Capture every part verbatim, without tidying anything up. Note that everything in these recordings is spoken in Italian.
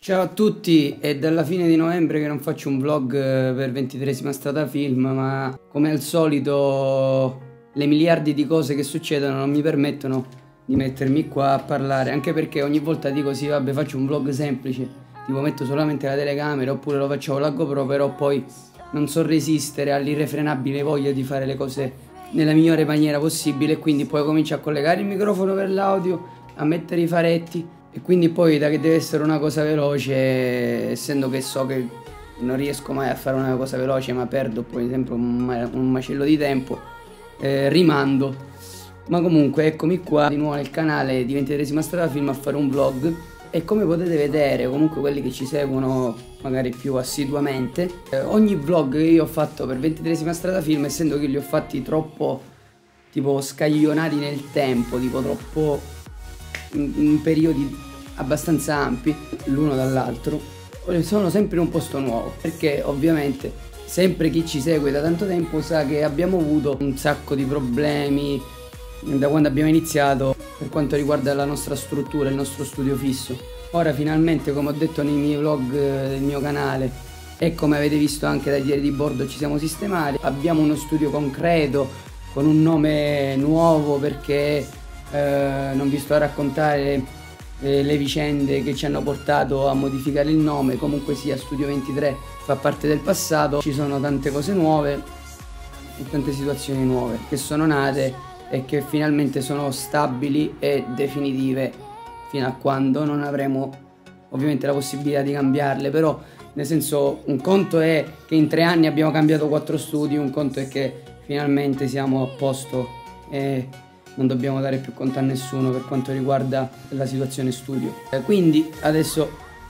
Ciao a tutti, è dalla fine di novembre che non faccio un vlog per ventitreesima Strada Film, ma come al solito le miliardi di cose che succedono non mi permettono di mettermi qua a parlare, anche perché ogni volta dico sì vabbè faccio un vlog semplice, tipo metto solamente la telecamera oppure lo faccio con la GoPro, però poi non so resistere all'irrefrenabile voglia di fare le cose nella migliore maniera possibile e quindi poi comincio a collegare il microfono per l'audio, a mettere i faretti. E quindi poi da che deve essere una cosa veloce, essendo che so che non riesco mai a fare una cosa veloce ma perdo poi sempre un, un macello di tempo, eh, rimando. Ma comunque eccomi qua di nuovo nel canale di ventitreesima Strada Film a fare un vlog. E come potete vedere, comunque quelli che ci seguono magari più assiduamente, eh, ogni vlog che io ho fatto per ventitreesima Strada Film, essendo che li ho fatti troppo tipo scaglionati nel tempo, tipo troppo in, in periodi abbastanza ampi l'uno dall'altro, sono sempre in un posto nuovo, perché ovviamente sempre chi ci segue da tanto tempo sa che abbiamo avuto un sacco di problemi da quando abbiamo iniziato per quanto riguarda la nostra struttura, il nostro studio fisso. Ora finalmente, come ho detto nei miei vlog del mio canale e come avete visto anche dai diari di bordo, ci siamo sistemati, abbiamo uno studio concreto con un nome nuovo, perché eh, non vi sto a raccontare eh, le vicende che ci hanno portato a modificare il nome. Comunque sia, Studio ventitré fa parte del passato, ci sono tante cose nuove e tante situazioni nuove che sono nate e che finalmente sono stabili e definitive fino a quando non avremo ovviamente la possibilità di cambiarle. Però nel senso, un conto è che in tre anni abbiamo cambiato quattro studi, un conto è che finalmente siamo a posto e non dobbiamo dare più conto a nessuno per quanto riguarda la situazione studio. Eh, quindi adesso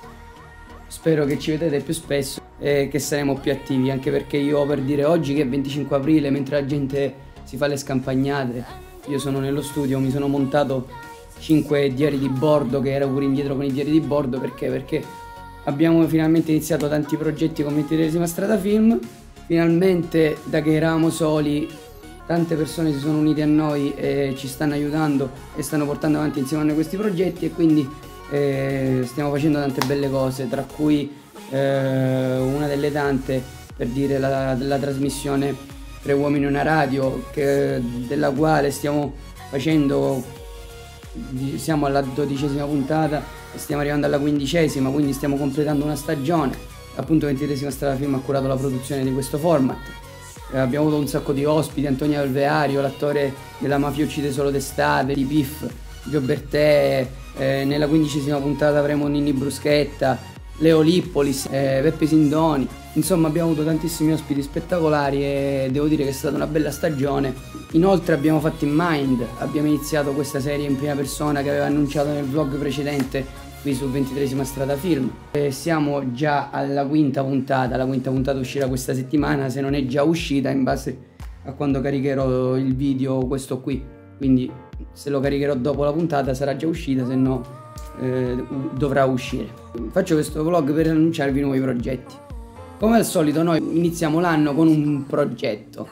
spero che ci vedete più spesso e che saremo più attivi, anche perché io, per dire, oggi che è venticinque aprile, mentre la gente si fa le scampagnate, io sono nello studio, mi sono montato cinque diari di bordo, che ero pure indietro con i diari di bordo, perché perché abbiamo finalmente iniziato tanti progetti con ventitreesima Strada Film. Finalmente, da che eravamo soli, tante persone si sono unite a noi e ci stanno aiutando e stanno portando avanti insieme a noi questi progetti, e quindi eh, stiamo facendo tante belle cose, tra cui eh, una delle tante, per dire, la, la trasmissione Tre Uomini e una Radio, che, della quale stiamo facendo, siamo alla dodicesima puntata e stiamo arrivando alla quindicesima, quindi stiamo completando una stagione. Appunto ventitreesima Strada Film ha curato la produzione di questo format. Eh, abbiamo avuto un sacco di ospiti: Antonio Alveario, l'attore della Mafia uccide solo d'estate, di Piff, Gio Bertè, eh, nella quindicesima puntata avremo Ninni Bruschetta, Leo Lippolis, eh, Peppe Sindoni. Insomma, abbiamo avuto tantissimi ospiti spettacolari e devo dire che è stata una bella stagione. Inoltre abbiamo fatto in Mind, abbiamo iniziato questa serie in prima persona che aveva annunciato nel vlog precedente qui su ventitreesima Strada Film. E siamo già alla quinta puntata, la quinta puntata uscirà questa settimana, se non è già uscita, in base a quando caricherò il video questo qui. Quindi se lo caricherò dopo la puntata sarà già uscita, se no eh, dovrà uscire. Faccio questo vlog per annunciarvi nuovi progetti. Come al solito noi iniziamo l'anno con un progetto,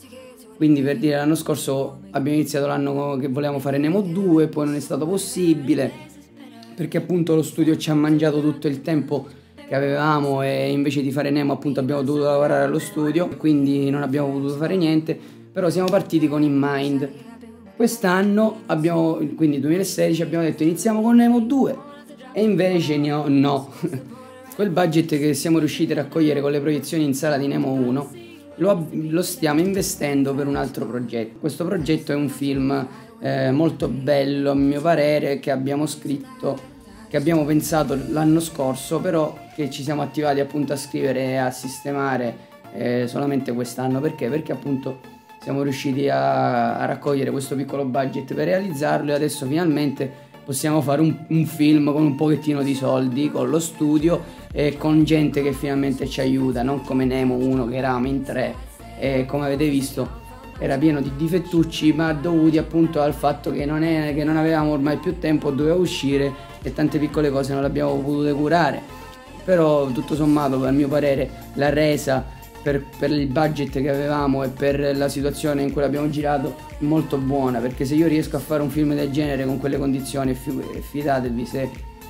quindi per dire, l'anno scorso abbiamo iniziato l'anno che volevamo fare Nemo due, poi non è stato possibile perché appunto lo studio ci ha mangiato tutto il tempo che avevamo e invece di fare Nemo appunto abbiamo dovuto lavorare allo studio, quindi non abbiamo potuto fare niente. Però siamo partiti con In Mind. Quest'anno abbiamo, quindi duemilasedici, abbiamo detto iniziamo con Nemo due e invece no, no. Quel budget che siamo riusciti a raccogliere con le proiezioni in sala di Nemo uno lo, lo stiamo investendo per un altro progetto. Questo progetto è un film eh, molto bello a mio parere, che abbiamo scritto, che abbiamo pensato l'anno scorso, però che ci siamo attivati appunto a scrivere e a sistemare eh, solamente quest'anno. Perché? Perché appunto siamo riusciti a, a raccogliere questo piccolo budget per realizzarlo e adesso finalmente possiamo fare un, un film con un pochettino di soldi, con lo studio e con gente che finalmente ci aiuta, non come Nemo uno che eravamo in tre e come avete visto era pieno di difettucci, ma dovuti appunto al fatto che non, è, che non avevamo ormai più tempo, doveva uscire e tante piccole cose non le abbiamo potute curare. Però tutto sommato, a mio parere, la resa per, per il budget che avevamo e per la situazione in cui l'abbiamo girato molto buona, perché se io riesco a fare un film del genere con quelle condizioni, fidatevi, se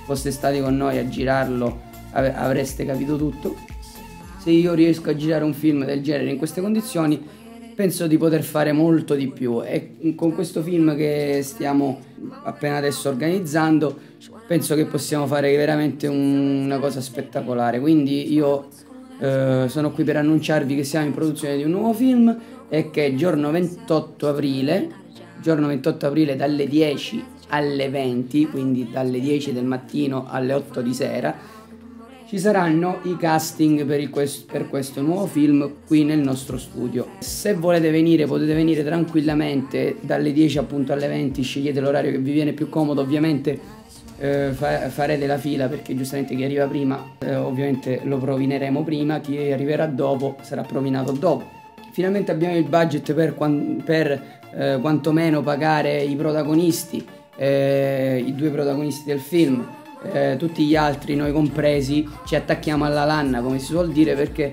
foste stati con noi a girarlo av- avreste capito tutto. Se io riesco a girare un film del genere in queste condizioni, penso di poter fare molto di più, e con questo film che stiamo appena adesso organizzando penso che possiamo fare veramente un- una cosa spettacolare. Quindi io eh, sono qui per annunciarvi che siamo in produzione di un nuovo film e che giorno ventotto aprile, giorno ventotto aprile dalle dieci alle venti, quindi dalle dieci del mattino alle otto di sera, ci saranno i casting per, il quest- per questo nuovo film qui nel nostro studio. Se volete venire potete venire tranquillamente dalle dieci appunto alle venti, scegliete l'orario che vi viene più comodo. Ovviamente eh, fa- farete la fila, perché giustamente chi arriva prima eh, ovviamente lo provineremo prima, chi arriverà dopo sarà provinato dopo. Finalmente abbiamo il budget per, quan- per eh, quantomeno pagare i protagonisti, eh, i due protagonisti del film. Eh, tutti gli altri, noi compresi, ci attacchiamo alla lanna, come si suol dire, perché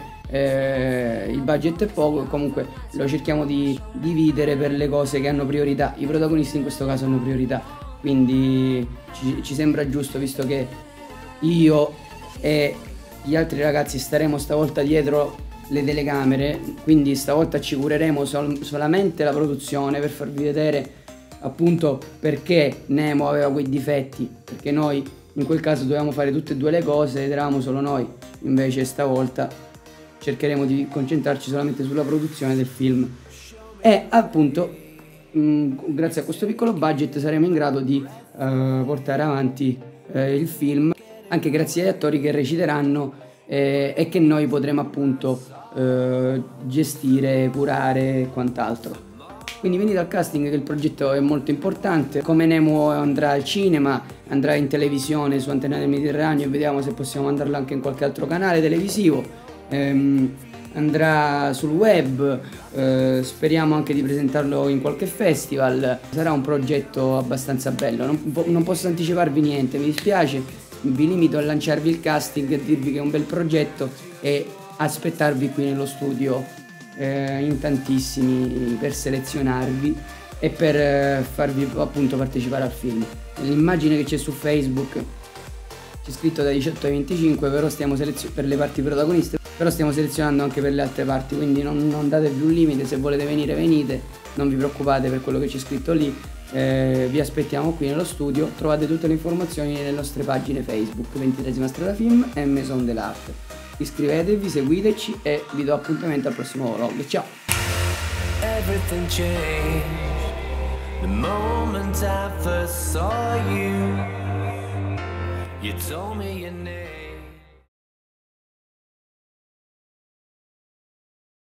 eh, il budget è poco e comunque lo cerchiamo di dividere per le cose che hanno priorità. I protagonisti in questo caso hanno priorità, quindi ci, ci sembra giusto, visto che io e gli altri ragazzi staremo stavolta dietro le telecamere, quindi stavolta ci cureremo sol- solamente la produzione per farvi vedere appunto perché Nemo aveva quei difetti, perché noi in quel caso dovevamo fare tutte e due le cose ed eravamo solo noi. Invece stavolta cercheremo di concentrarci solamente sulla produzione del film e appunto mh, grazie a questo piccolo budget saremo in grado di eh, portare avanti eh, il film, anche grazie agli attori che reciteranno eh, e che noi potremo appunto eh, gestire, curare e quant'altro. Quindi venite al casting, che il progetto è molto importante. Come Nemo andrà al cinema, andrà in televisione su Antenne del Mediterraneo e vediamo se possiamo mandarlo anche in qualche altro canale televisivo. Ehm, andrà sul web, eh, speriamo anche di presentarlo in qualche festival. Sarà un progetto abbastanza bello, non, non posso anticiparvi niente, mi dispiace, vi limito a lanciarvi il casting e dirvi che è un bel progetto e aspettarvi qui nello studio Eh, in tantissimi per selezionarvi e per eh, farvi appunto partecipare al film. L'immagine che c'è su Facebook c'è scritto da diciotto ai venticinque, però stiamo selezionando per le parti protagoniste, però stiamo selezionando anche per le altre parti, quindi non, non datevi un limite, se volete venire venite, non vi preoccupate per quello che c'è scritto lì. Eh, vi aspettiamo qui nello studio, trovate tutte le informazioni nelle nostre pagine Facebook, ventitreesima Strada Film e Maison de l'Arte. Iscrivetevi, seguiteci e vi do appuntamento al prossimo vlog. Ciao! Everything changed the moment I first saw you. You told me your name.